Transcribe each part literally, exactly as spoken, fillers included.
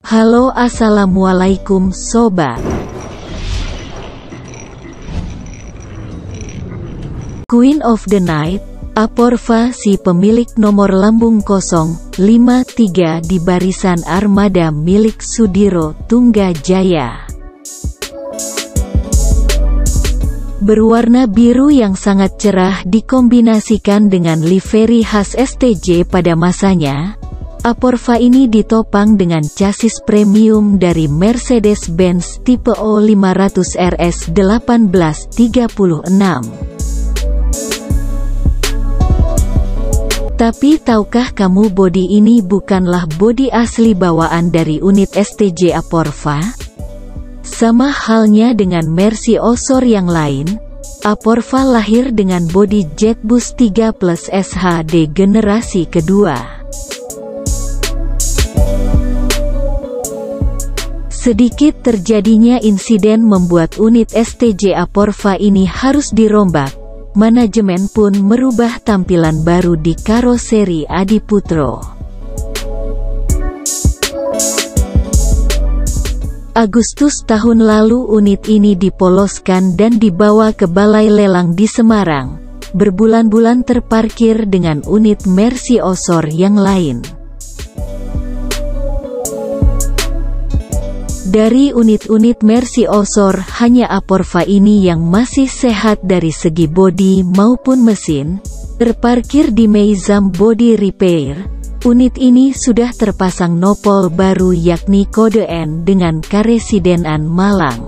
Halo, assalamualaikum sobat. Queen of the Night, Aporva, si pemilik nomor lambung nol lima tiga di barisan armada milik Sudiro Tunggajaya. Berwarna biru yang sangat cerah dikombinasikan dengan livery khas S T J pada masanya, Aporva ini ditopang dengan chassis premium dari Mercedes-Benz tipe O lima ratus R S seribu delapan ratus tiga puluh enam. Tapi tahukah kamu bodi ini bukanlah bodi asli bawaan dari unit S T J Aporva? Sama halnya dengan Mercy Osor yang lain, Aporva lahir dengan bodi Jetbus tiga plus S H D generasi kedua. Sedikit terjadinya insiden membuat unit S T J Aporva ini harus dirombak. Manajemen pun merubah tampilan baru di karoseri Adiputro. Agustus tahun lalu unit ini dipoloskan dan dibawa ke Balai Lelang di Semarang. Berbulan-bulan terparkir dengan unit Mercy Osor yang lain. Dari unit-unit Mercy Osor, hanya Aporva ini yang masih sehat dari segi bodi maupun mesin. Terparkir di Meizam Body Repair, unit ini sudah terpasang nopol baru yakni kode N dengan karesidenan Malang.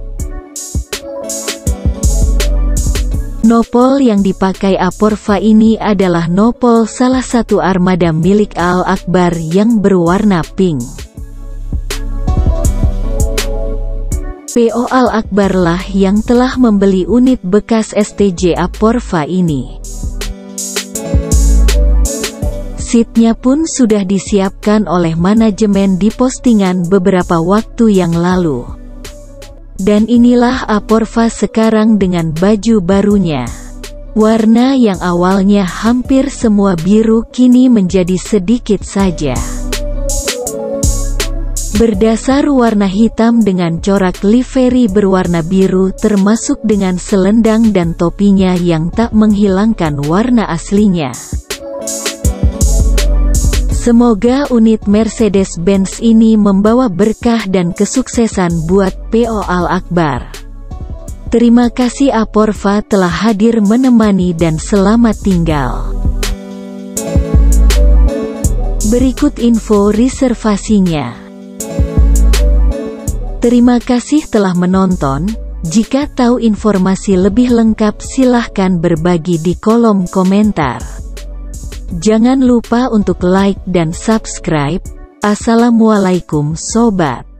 Nopol yang dipakai Aporva ini adalah nopol salah satu armada milik Al Akbar yang berwarna pink. P O Al Akbar lah yang telah membeli unit bekas S T J Aporva ini. Seatnya pun sudah disiapkan oleh manajemen di postingan beberapa waktu yang lalu. Dan inilah Aporva sekarang dengan baju barunya. Warna yang awalnya hampir semua biru kini menjadi sedikit saja berdasar warna hitam dengan corak livery berwarna biru, termasuk dengan selendang dan topinya yang tak menghilangkan warna aslinya. Semoga unit Mercedes-Benz ini membawa berkah dan kesuksesan buat P O Al Akbar. Terima kasih Aporva telah hadir menemani dan selamat tinggal. Berikut info reservasinya. Terima kasih telah menonton. Jika tahu informasi lebih lengkap silahkan berbagi di kolom komentar. Jangan lupa untuk like dan subscribe. Assalamualaikum sobat.